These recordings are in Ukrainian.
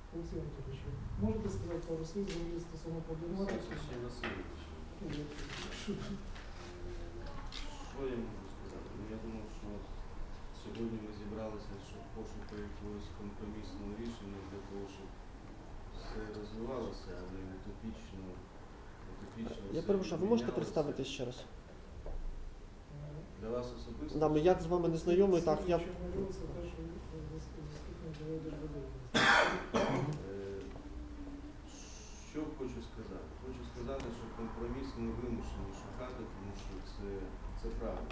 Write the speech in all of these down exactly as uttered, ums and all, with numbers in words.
Олексій Анатолійович, можете сказати пару слів взагалі стосовно проблематики? Олексій Васильович, що я можу сказати? Ну, я думав, що сьогодні ми зібралися, щоб пошуку якогось компромісного рішення для того, щоб все розвивалося, а не утопічно. утопічно Я перепрошую, ви можете представити ще раз? Для вас особисто? Да, я з вами не знайомий, так, я... Що хочу сказати? Хочу сказати, що компроміс ми вимушені шукати, тому що це, це правильно.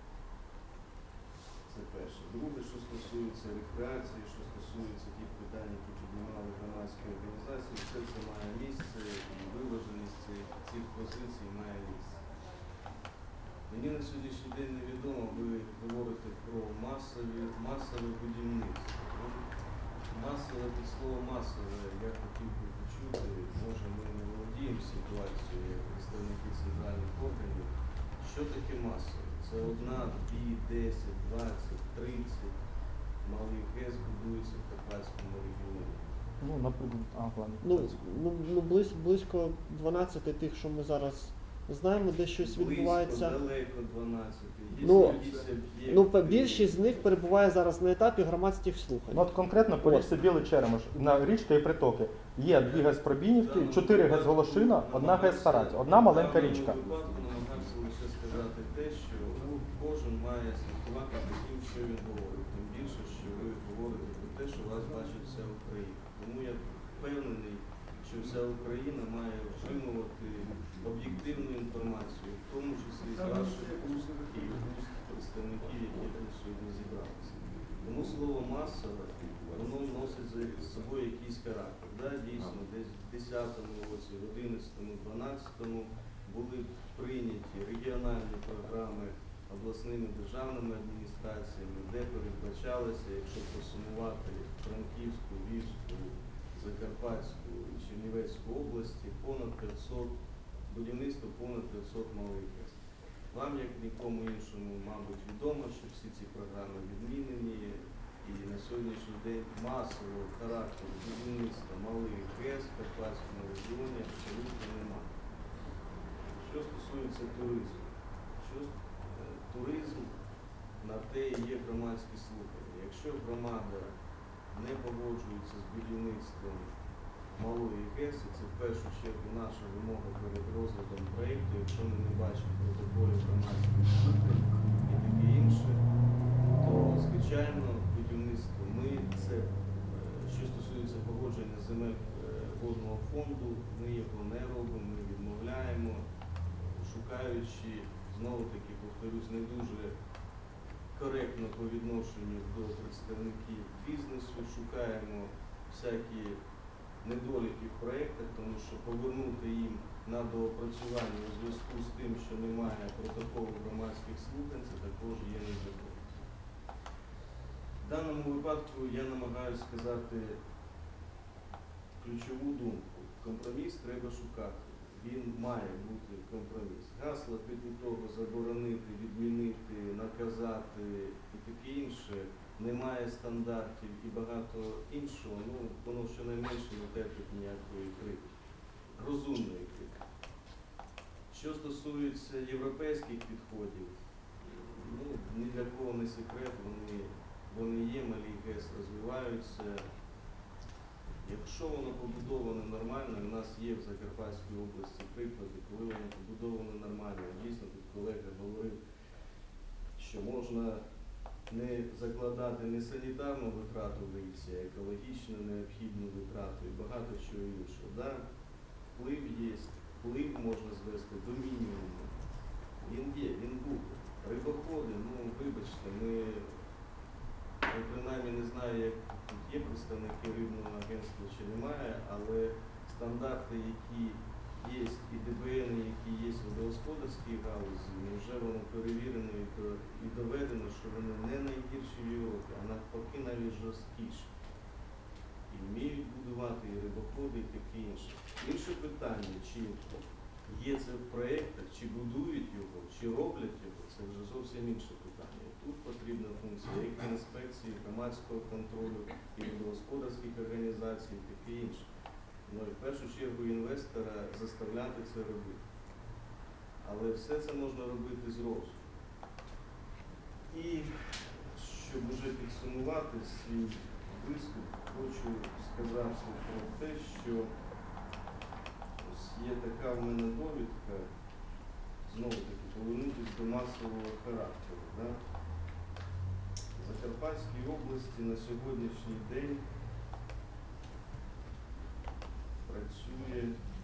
Це перше. Друге, що стосується рекреації, що стосується тих питань, які піднімали громадські організації, все це має місце і виваженість цих, цих позицій має місце. Мені на сьогоднішній день невідомо, ви говорите про масові, масове будівництво. Масове, під слово масове, я хотів би почути, може ми не володіємо ситуацією як представники центральних органів. Що таке масове? Це одна, дві, десять, двадцять, тридцять малих ГЕС будується в Карпатському регіоні. Ну, наприклад, а, ладно. Ну, ну, ну близь, близько дванадцяти тих, що ми зараз знаємо, де щось відбувається. Близько, далеко дванадцять. Є Ну, об'єкти. Ну, більшість з них перебуває зараз на етапі громадських слухань. Ну, от конкретно по річці Білий Черемош, на річка і притоки. Є дві ГЕС Пробінівки, чотири ГЕС Голошина, одна ГЕС Саратів, одна маленька річка. В даному випадку намагався лише сказати те, що кожен має слідкувати за тим, що він говорить. Тим більше, що ви говорите про те, що вас бачить вся Україна. Тому я впевнений, що вся Україна має отримувати об'єктивну інформацію, в тому числі з ваших уст і уст представників, які тут сьогодні зібралися. Тому слово масове, воно носить за собою якийсь характер. Да, дійсно, десь в десятому році, в одинадцятому, дванадцятому були прийняті регіональні програми обласними державними адміністраціями, де передбачалося, якщо посумувати Франківську, Львівську, Закарпатську і Чернівецьку області, понад п'ятсот, будівництво понад п'ятсот малих ГЕС. Вам, як нікому іншому, мабуть, відомо, що всі ці програми відмінені, і на сьогоднішній день масового характеру будівництва малих ГЕС в Карпатському регіоні абсолютно немає. Що стосується туризму, що е, туризм на те і є громадські слухання. Якщо громада не погоджується з будівництвом малої ГЕС, і це в першу чергу наша вимога перед розглядом проєкту, якщо ми не бачимо протоколів громадських слухань і таке інше, то, звичайно, будівництво ми, це, що стосується погодження земель водного фонду, ми його не робимо, ми відмовляємо, шукаючи, знову-таки, повторюсь, не дуже коректно по відношенню до представників бізнесу, шукаємо всякі недоліки в проєктах, тому що повернути їм на доопрацювання у зв'язку з тим, що немає протоколу громадських слухань, це також є незаконно. В даному випадку я намагаюся сказати ключову думку. Компроміс треба шукати. Він має бути компроміс. Гасла типу того заборонити, відмінити, наказати і таке інше, немає стандартів і багато іншого, ну, воно щонайменше не терпить ніякої критики, розумної критики. Що стосується європейських підходів, ну, ні для кого не секрет, вони, вони є, малі ГЕС розвиваються. Якщо воно побудовано нормально, у нас є в Закарпатській області приклади, коли воно побудовано нормально. Дійсно, тут колега говорив, що можна не закладати не санітарну витрату в річці, а екологічно необхідну витрату і багато чого іншого. Да? Вплив є, вплив можна звести до мінімуму. Він є, він буде. Рибоходи, ну вибачте, ми, ми принаймні не знаю, як тут є представники рибного агентства чи немає, але стандарти, які є, і ДБН, які є в водогосподарській галузі, вже воно перевірено і доведено, що вони не найгірші в Європі, а навпаки навіть жорсткіші. І вміють будувати і рибоходи, і таке інше. Інше питання, чи є це в проєктах, чи будують його, чи роблять його, це вже зовсім інше питання. Тут потрібна функція як інспекції, громадського контролю і сільськогосподарських організацій і таке інше. Ну і в першу чергу інвестора заставляти це робити. Але все це можна робити з розуму. І щоб уже підсумувати свій виступ, хочу сказати про те, що ось є така в мене довідка, знову таки, повернутися до масового характеру. Да? В Закарпатській області на сьогоднішній день працює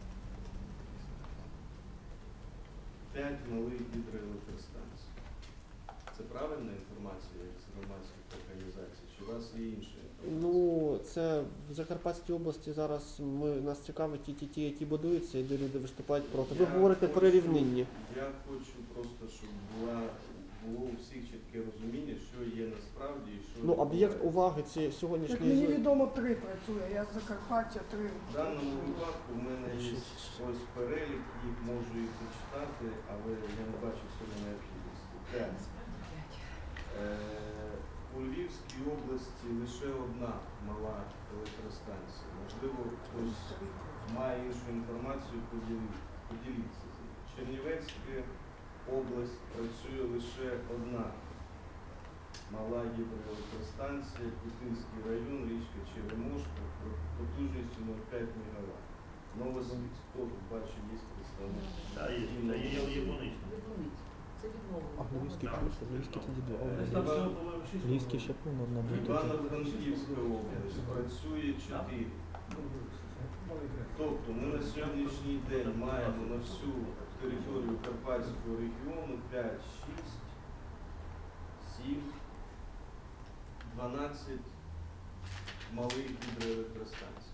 п'ять малих гідроелектростанцій. Це правильна інформація з громадських організацій? Чи у вас є інша інформація? Ну, це в Закарпатській області зараз ми, нас цікавить ті, ті, ті, які будуються, і де люди виступають проти. Ви Я говорите хочу- про рівнинні. Я хочу просто, щоб була, було у всіх чітке розуміння, що є насправді і що Ну, об'єкт відбувається. уваги ці Як сьогоднішній мені звіт. відомо, три працює. Я з Закарпаття, три. В даному випадку в мене є ось перелік, їх можу їх почитати, але я не бачу цього необхідності. П'ять. Е, У Львівській області лише одна мала електростанція. Можливо, хтось має іншу інформацію, поділі- поділіться з нею. Чернівецька область працює лише одна мала гідроелектростанція, Путинський район, річка Черемошка, потужністю нуль цілих п'ять мегаватт. Новосвіт, хто тут бачив, є представник? Та є, та є, є Яблунична. Це відмовлено. А Львівський Так. плюс, Львівський тоді два. Е, Там всього, по-моєму, шість. Львівський ще повно одна буде. Івано-Франківська область працює чотири. Тобто ми на сьогоднішній день маємо на всю територію Карпатського регіону п'ять, шість, сім, дванадцять малих гідроелектростанцій.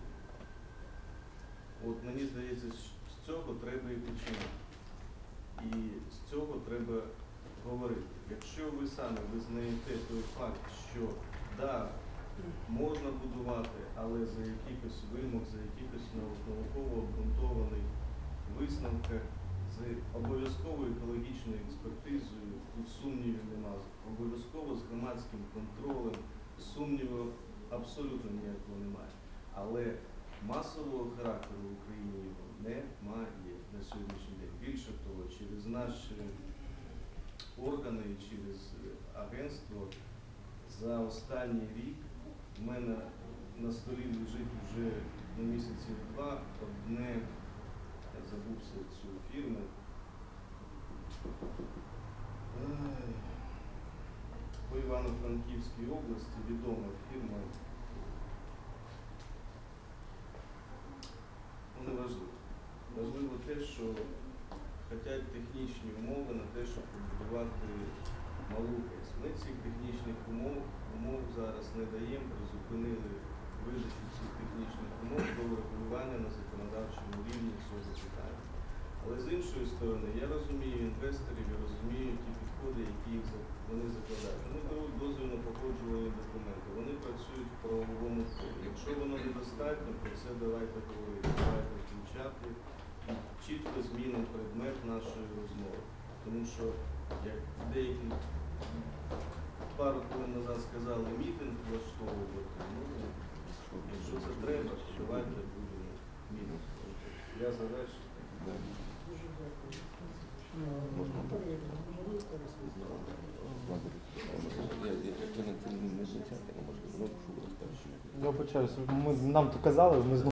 От мені здається, з цього треба і починати. І з цього треба говорити. Якщо ви самі визнаєте той факт, що да, можна будувати, але за якихось вимог, за якихось науково обґрунтованих висновках, з обов'язковою екологічною експертизою, тут сумнівів нема, обов'язково з громадським контролем, сумніву абсолютно ніякого немає. Але масового характеру в Україні його немає на сьогоднішній день. Більше того, через наші органи, через агентство за останній рік в мене на столі лежить вже на місяці два одне, я забувся цю фірму. Ай, по Івано-Франківській області відома фірма. Ну, неважливо. Важливо те, що хочуть технічні умови на те, щоб побудувати малу ГЕС. Ми цих технічних умов, умов зараз не даємо, призупинили видачу цих технічних умов до врегулювання на законодавчому рівні цього питання. Але з іншої сторони, я розумію інвесторів, я розумію ті підходи, які їх за- вони закладають. Вони беруть дозвільно-погоджувальні документи, вони працюють в правовому полі. Якщо воно недостатньо, про це давайте говорити, давайте включати і чітко змінимо предмет нашої розмови. Тому що, як деякі пару хвилин назад сказали, мітинг влаштовувати, ну, якщо це треба, то давайте будемо мітинг. Я завершив. Дуже дякую. Можна Я вибачаюсь, ми нам то казали, ми знову